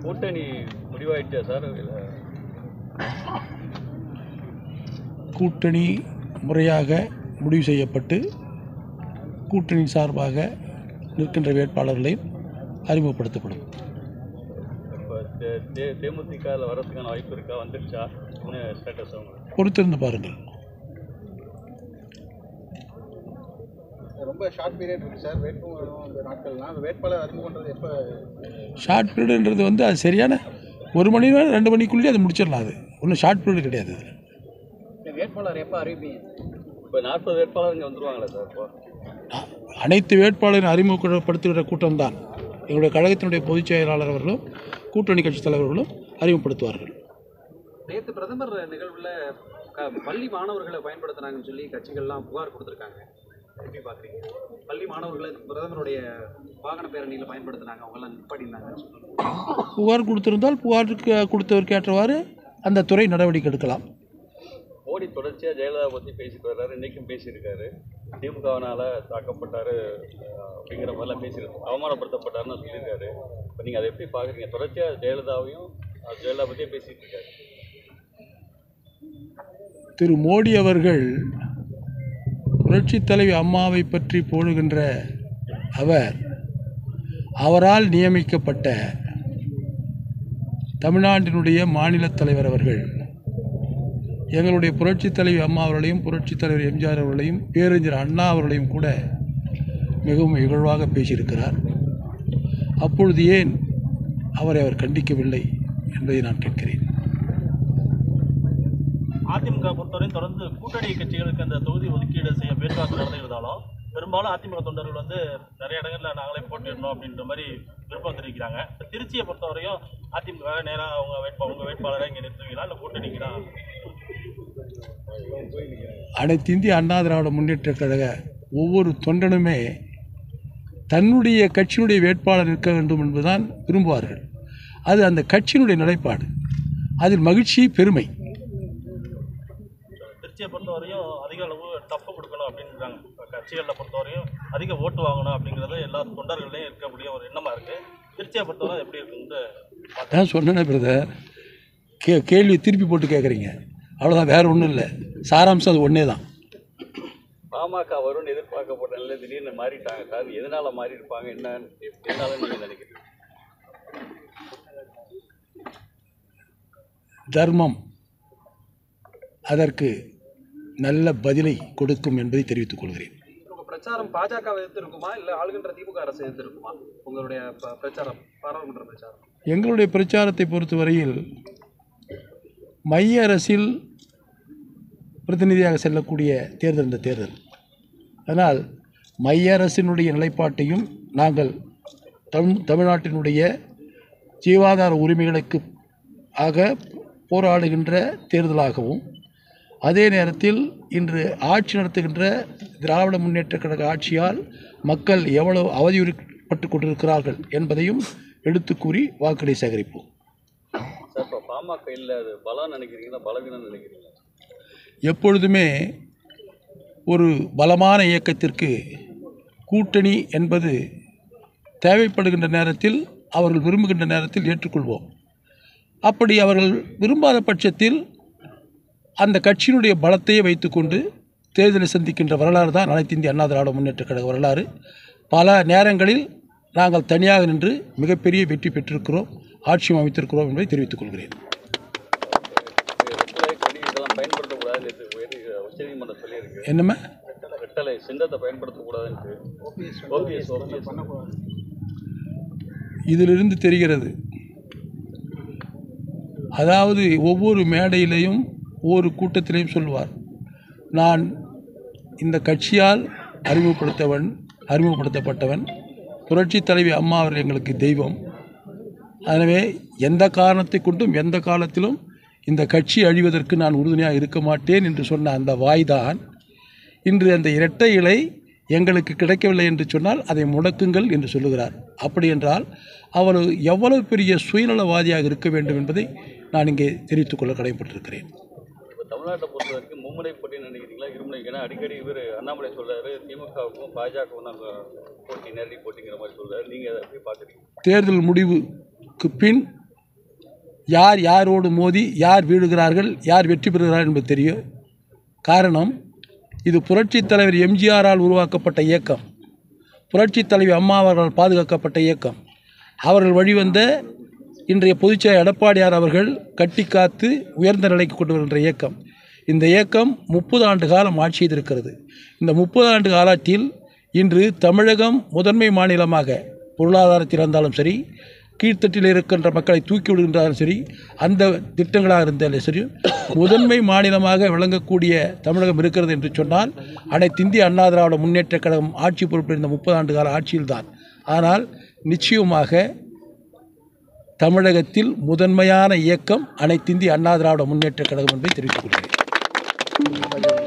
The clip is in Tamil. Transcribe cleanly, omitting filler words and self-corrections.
கூட்டணி முடிவாயிட்டா சார்? கூட்டணி முறையாக முடிவு செய்யப்பட்டு கூட்டணி சார்பாக நிற்கின்ற வேட்பாளர்களையும் அறிமுகப்படுத்தப்படும். தேமுதிக வரதுக்கான வாய்ப்பு இருக்கா? வந்துருச்சா? ஸ்டேட்டஸ் பொறுத்திருந்து பாருங்கள். ரொம்ப ஷார்ட் பீரியட் இருக்குது சார். நாட்கள்லாம் வேட்பாளர் அறிமுகம் பண்ணுறது எப்போ? ஷார்ட் பீரியடுன்றது அது சரியான 1 மணி நேரம் 2 மணிக்குள்ளேயே அது முடிச்சிடலாம். அது ஒன்றும் ஷார்ட் பீரியட் கிடையாது. வேட்பாளர் எப்போ அறிவிப்பீங்க? இப்போ 40 வேட்பாளர் இங்கே வந்துருவாங்களா சார்? இப்போ அனைத்து வேட்பாளரையும் அறிமுகப்படுத்துகிற கூட்டம்தான் எங்களுடைய கழகத்தினுடைய பொதுச் செயலாளர் அவர்களும் கூட்டணி கட்சி தலைவர்களும் அறிமுகப்படுத்துவார்கள். நேற்று பிரதமர் நிகழ்வில் பள்ளி மாணவர்களை பயன்படுத்துனாங்கன்னு சொல்லி கட்சிகள்லாம் புகார் கொடுத்துருக்காங்க. எப்படி பார்க்குறீங்க? பள்ளி மாணவர்களை பிரதமருடைய வாகன பேரணியில் பயன்படுத்தினாங்க, அவங்கெல்லாம் நிப்பாட்டினாங்க. புகார் கொடுத்திருந்தால் புகாருக்கு கொடுத்தவருக்கு ஏற்றவாறு அந்த துறை நடவடிக்கை எடுக்கலாம். மோடி தொடர்ச்சியாக ஜெயலலிதா பற்றி பேசிட்டு வர்றாரு. இன்றைக்கும் பேசியிருக்காரு. திமுகவினால் தாக்கப்பட்டார் அப்படிங்கிற மாதிரிலாம் பேசியிருக்காரு. அவமானப்படுத்தப்பட்டாருன்னு சொல்லியிருக்காரு. இப்போ நீங்கள் அதை எப்படி பார்க்குறீங்க? தொடர்ச்சியாக ஜெயலலிதா பற்றியே பேசிகிட்டு இருக்காரு. திரு மோடி அவர்கள் புரட்சித் தலைவி அம்மாவை பற்றி போடுகின்ற அவரால் நியமிக்கப்பட்ட தமிழ்நாட்டினுடைய மாநில தலைவர் அவர்கள் எங்களுடைய புரட்சித் தலைவி அம்மா அவர்களையும் புரட்சித் தலைவர் எம்ஜிஆர் அவர்களையும் பேரறிஞர் அண்ணா அவர்களையும் கூட மிகவும் இகழ்வாக பேசியிருக்கிறார். அப்பொழுது ஏன் அவரை அவர் கண்டிக்கவில்லை என்பதை நான் கேட்கிறேன். அதிமுக பொறுத்தவரையும் தொடர்ந்து கூட்டணி கட்சிகளுக்கு அந்த தொகுதி ஒதுக்கீடு செய்ய பேச்சுவார்த்தை நடந்திருந்தாலும் பெரும்பாலும் அதிமுக தொண்டர்கள் நிறைய இடங்களில் நாங்களே போட்டிடணும் அப்படின்ற மாதிரி விருப்பம் தெரிவிக்கிறாங்க. திருச்சியை பொறுத்தவரையும் அதிமுக நேராக அவங்க வேட்பாளரை இங்கே நிறுத்துவீங்களா இல்லை கூட்டணிக்கு தான்? அனைத்து இந்திய அண்ணா திராவிட முன்னேற்ற கழக ஒவ்வொரு தொண்டனுமே தன்னுடைய கட்சியினுடைய வேட்பாளர் நிற்க வேண்டும் என்பதுதான் விரும்புவார்கள். அது அந்த கட்சியினுடைய நிலைப்பாடு. அதில் மகிழ்ச்சி, பெருமை. திருச்சியை பொறுத்தவரையும் அதிக அளவு டஃப் கொடுக்கணும் அப்படின்றாங்க. கட்சிகளில் பொறுத்தவரையும் அதிக ஓட்டு வாங்கணும் அப்படிங்கிறது எல்லா தொண்டர்களையும் இருக்கக்கூடிய ஒரு எண்ணமாக இருக்குது. திருச்சியை பொறுத்தவரை எப்படி இருக்குன்னு அதான் சொன்னேன் பிரதர். கேள்வி திருப்பி போட்டு கேட்குறீங்க, அவ்வளோதான், வேறு ஒன்றும் இல்லை. சாராம்சம் அது ஒன்றே தான். பாமக வரும்னு எதிர்பார்க்கப்பட்ட நிலையில் திடீர்னு மாறிட்டாங்க சார். எதனால் மாறி இருப்பாங்க? என்னால நீங்கள் நினைக்கிறீங்க? தர்மம் அதற்கு நல்ல பதிலை கொடுக்கும் என்பதை தெரிவித்துக் கொள்கிறேன். பிரச்சாரம் பாஜகவை எதிர்த்து இருக்குமா இல்லை ஆளுகின்ற திமுக அரசு எதிர்த்து இருக்குமா? உங்களுடைய பிரச்சாரம், பாராளுமன்ற பிரச்சாரம்? எங்களுடைய பிரச்சாரத்தை பொறுத்தவரையில் மைய அரசில் பிரதிநிதியாக செல்லக்கூடிய தேர்தல் இந்த தேர்தல். அதனால் மைய அரசினுடைய நிலைப்பாட்டையும் நாங்கள் தமிழ்நாட்டினுடைய ஜீவாதார உரிமைகளுக்கு ஆக போராடுகின்ற தேர்தலாகவும், அதே நேரத்தில் இன்று ஆட்சி நடத்துகின்ற திராவிட முன்னேற்றக் கழக ஆட்சியால் மக்கள் எவ்வளவு அவதியுறுப்பட்டு கொண்டிருக்கிறார்கள் என்பதையும் எடுத்து கூறி வாக்குகளை சேகரிப்போம். இப்போ பாமக இல்லை, அது பலம் நினைக்கிறீங்களா பலவீனம் நினைக்கிறீங்களா? எப்பொழுதுமே ஒரு பலமான இயக்கத்திற்கு கூட்டணி என்பது தேவைப்படுகின்ற நேரத்தில், அவர்கள் விரும்புகின்ற நேரத்தில் ஏற்றுக்கொள்வோம். அப்படி அவர்கள் விரும்பாத பட்சத்தில் அந்த கட்சியினுடைய பலத்தையே வைத்துக்கொண்டு தேர்தலை சந்திக்கின்ற வரலாறு தான் அனைத்து இந்திய அண்ணா திராவிட முன்னேற்ற கழக வரலாறு. பல நேரங்களில் நாங்கள் தனியாக நின்று மிகப்பெரிய வெற்றி பெற்றிருக்கிறோம், ஆட்சியும் அமைத்திருக்கிறோம் என்பதை தெரிவித்துக் கொள்கிறேன். என்னம்மா? ரெட்டலை சின்னத்தை பயன்படுத்தக்கூடாதுன்னு இதிலிருந்து தெரிகிறது. அதாவது ஒவ்வொரு மேடையிலையும் ஒவ்வொரு கூட்டத்திலையும் சொல்வார், நான் இந்த கட்சியால் அறிமுகப்படுத்தப்பட்டவன், புரட்சி தலைவி அம்மா அவர்கள் எங்களுக்கு தெய்வம். எனவே எந்த காரணத்தை கொண்டும் எந்த காலத்திலும் இந்த கட்சி அழிவதற்கு நான் உறுதுணையாக இருக்க மாட்டேன் என்று சொன்ன அந்த வாய்தான் இன்று அந்த இரட்டை இலை எங்களுக்கு கிடைக்கவில்லை என்று சொன்னால் அதை முடக்குங்கள் என்று சொல்லுகிறார். அப்படி என்றால் அவர் எவ்வளவு பெரிய சுயநலவாதியாக இருக்க வேண்டும் என்பதை நான் இங்கே தெரிவித்துக் கொள்ள கடமைப்பட்டிருக்கிறேன். தமிழ்நாட்டை பொறுத்த வரைக்கும் மும்முனை போட்டி நினைக்கிறீங்களா, இருமுனை? ஏன்னா அடிக்கடி இவர் அண்ணாமலை சொல்றாரு திமுகவுக்கும் பாஜகவும் தான் போட்டி, நேரடி போட்டிங்கிற மாதிரி சொல்றாரு. நீங்கள் அதை எப்படி பார்க்குறீங்க? தேர்தல் முடிவுக்கு பின் யார் யாரோடு மோதி யார் வீழுகிறார்கள், யார் வெற்றி பெறுகிறார்கள் என்பது தெரியும். காரணம், இது புரட்சித் தலைவர் எம்ஜிஆரால் உருவாக்கப்பட்ட இயக்கம், புரட்சித் தலைவி அம்மா அவர்களால் பாதுகாக்கப்பட்ட இயக்கம். அவர்கள் வழிவந்த இன்றைய பொதுச்செயலாளர் எடப்பாடியார் அவர்கள் கட்டி காத்து உயர்ந்த நிலைக்கு கொண்டு வருகின்ற இயக்கம். இந்த இயக்கம் 30 ஆண்டு காலம் ஆட்சி செய்திருக்கிறது. இந்த 30 ஆண்டு காலத்தில் இன்று தமிழகம் முதன்மை மாநிலமாக பொருளாதாரத்தில் இருந்தாலும் சரி, கீழ்த்தட்டில் இருக்கின்ற மக்களை தூக்கி விடுகின்றாலும் சரி, அந்த திட்டங்களாக இருந்தாலும் சரி, முதன்மை மாநிலமாக விளங்கக்கூடிய தமிழகம் இருக்கிறது என்று சொன்னால் அனைத்து இந்திய அண்ணா திராவிட முன்னேற்றக் கழகம் ஆட்சி பொறுப்பிருந்த 30 ஆண்டு கால ஆட்சியில்தான். ஆனால் நிச்சயமாக தமிழகத்தில் முதன்மையான இயக்கம் அனைத்து இந்திய அண்ணா திராவிட முன்னேற்றக் கழகம் என்பதை தெரிவித்துக் கொள்கிறேன்.